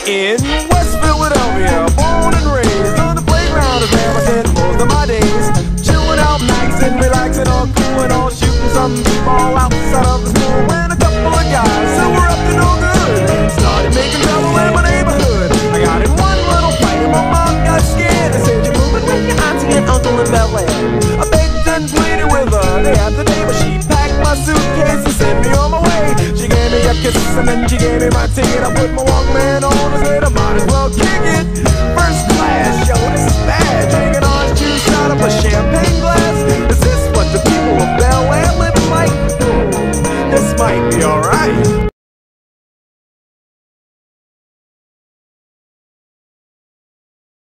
In West Philadelphia, born and raised on the playground is where I spent most of my days. Chilling out nights and relaxing, all cool and all shooting some b-ball outside of the school. When a couple of guys who were up to no good started making trouble in my neighborhood. I got in one little fight and my mom got scared. They said, "You're moving with your auntie and uncle in Bel Air." I begged and pleaded with her day after day, but she packed my suitcase and sent me on my way. She gave me a kiss and then she gave me my ticket. I put my Walkman on and said I might as well kick it. First class, yo, this is bad. Drinking orange juice out of a champagne glass. Is this what the people of Bel Air live like? This might be alright.